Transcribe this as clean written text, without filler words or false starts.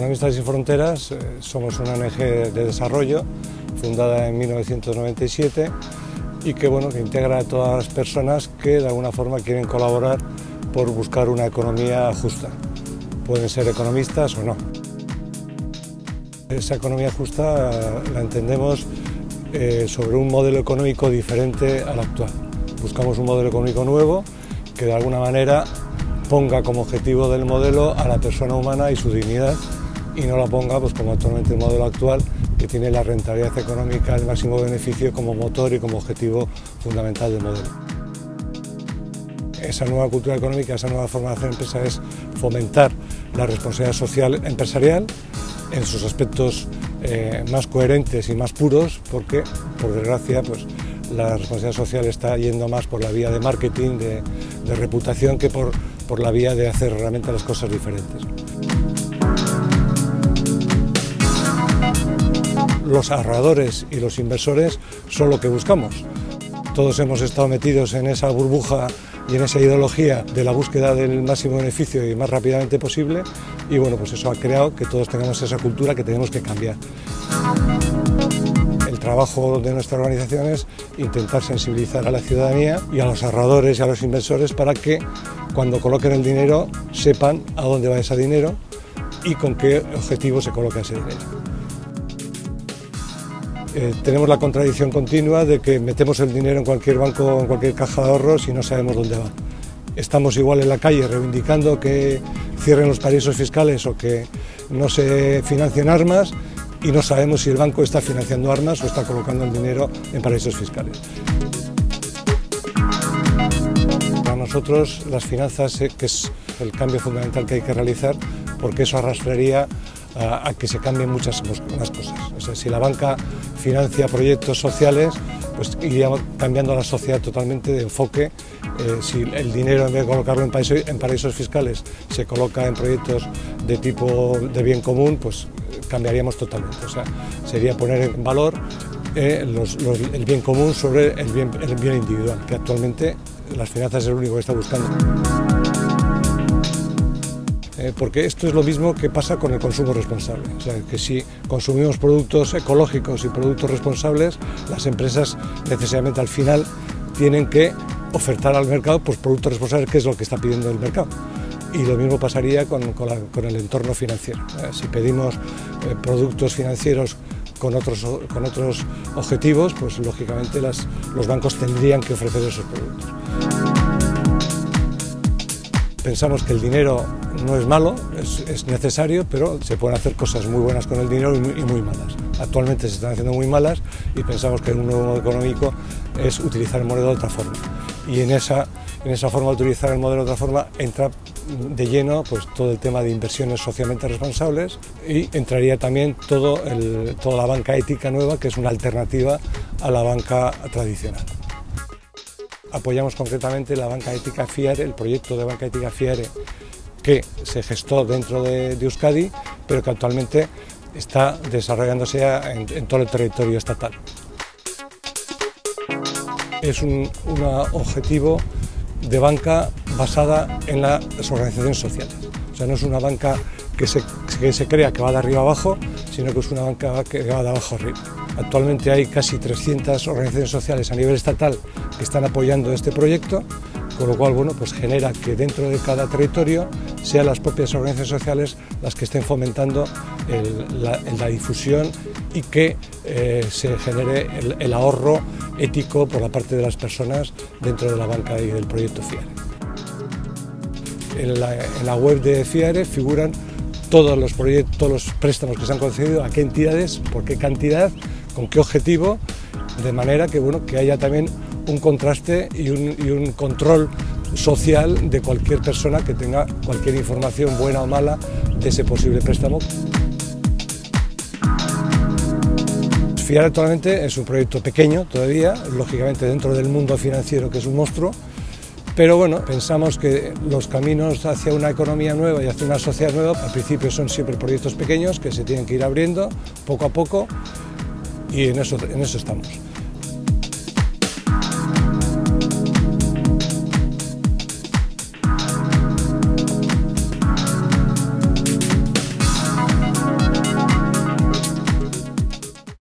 Economistas Sin Fronteras somos una ONG de desarrollo fundada en 1997 y que integra a todas las personas que de alguna forma quieren colaborar por buscar una economía justa. Pueden ser economistas o no. Esa economía justa la entendemos sobre un modelo económico diferente al actual. Buscamos un modelo económico nuevo que de alguna manera ponga como objetivo del modelo a la persona humana y su dignidad y no la ponga como actualmente el modelo actual, que tiene la rentabilidad económica, el máximo beneficio como motor y como objetivo fundamental del modelo. Esa nueva cultura económica, esa nueva forma de hacer empresa es fomentar la responsabilidad social empresarial en sus aspectos más coherentes y más puros, porque por desgracia la responsabilidad social está yendo más por la vía de marketing, de reputación, que por la vía de hacer realmente las cosas diferentes. Los ahorradores y los inversores son lo que buscamos. Todos hemos estado metidos en esa burbuja y en esa ideología de la búsqueda del máximo beneficio y más rápidamente posible, y eso ha creado que todos tengamos esa cultura que tenemos que cambiar. El trabajo de nuestra organización es intentar sensibilizar a la ciudadanía y a los ahorradores y a los inversores para que cuando coloquen el dinero sepan a dónde va ese dinero y con qué objetivo se coloca ese dinero. Tenemos la contradicción continua de que metemos el dinero en cualquier banco o en cualquier caja de ahorros y no sabemos dónde va. Estamos igual en la calle reivindicando que cierren los paraísos fiscales o que no se financien armas y no sabemos si el banco está financiando armas o está colocando el dinero en paraísos fiscales. Para nosotros las finanzas, que es el cambio fundamental que hay que realizar, porque eso arrastraría a que se cambien muchas las cosas. O sea, si la banca financia proyectos sociales, iría cambiando la sociedad totalmente de enfoque. Si el dinero, en vez de colocarlo en paraísos fiscales, se coloca en proyectos de tipo de bien común, cambiaríamos totalmente. O sea, sería poner en valor el bien común sobre el bien individual, que actualmente las finanzas es lo único que está buscando. Porque esto es lo mismo que pasa con el consumo responsable. O sea, que si consumimos productos ecológicos y productos responsables, las empresas necesariamente al final tienen que ofertar al mercado productos responsables, que es lo que está pidiendo el mercado. Y lo mismo pasaría con el entorno financiero. Si productos financieros con otros objetivos, lógicamente los bancos tendrían que ofrecer esos productos. Pensamos que el dinero no es malo, es necesario, pero se pueden hacer cosas muy buenas con el dinero y muy malas. Actualmente se están haciendo muy malas y pensamos que un nuevo modelo económico es utilizar el modelo de otra forma. Y en esa forma de utilizar el modelo de otra forma entra de lleno todo el tema de inversiones socialmente responsables, y entraría también toda la banca ética nueva, que es una alternativa a la banca tradicional. Apoyamos concretamente la banca ética FIARE, el proyecto de banca ética FIARE, que se gestó dentro de Euskadi, pero que actualmente está desarrollándose en todo el territorio estatal. Es un objetivo de banca basada en las organizaciones sociales. O sea, no es una banca que se crea que va de arriba abajo, sino que es una banca que va de abajo arriba. Actualmente hay casi 300 organizaciones sociales a nivel estatal que están apoyando este proyecto, con lo cual genera que dentro de cada territorio sean las propias organizaciones sociales las que estén fomentando la difusión y que se genere el ahorro ético por la parte de las personas dentro de la banca y del proyecto FIARE. En la web de FIARE figuran todos los préstamos que se han concedido, a qué entidades, por qué cantidad, con qué objetivo, de manera que haya también un contraste y un control social de cualquier persona que tenga cualquier información, buena o mala, de ese posible préstamo. FIARE actualmente es un proyecto pequeño todavía, lógicamente dentro del mundo financiero, que es un monstruo, pero pensamos que los caminos hacia una economía nueva y hacia una sociedad nueva, al principio son siempre proyectos pequeños que se tienen que ir abriendo poco a poco, y en eso estamos.